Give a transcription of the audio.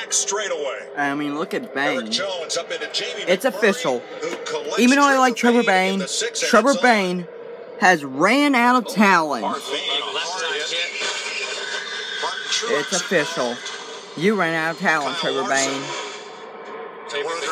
back straightaway. I mean, look at Bayne. Jones up into Jamie It's McMurray, official. who collects Even though I like Trevor in Bayne, the sixth, and Trevor it's on. Bayne has ran out of talent. It's official. You ran out of talent, Trevor Bayne.